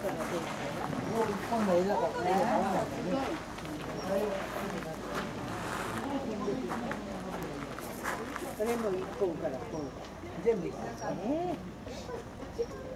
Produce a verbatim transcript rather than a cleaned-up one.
本の絵だからね。これも一本からこう全部一本ですね。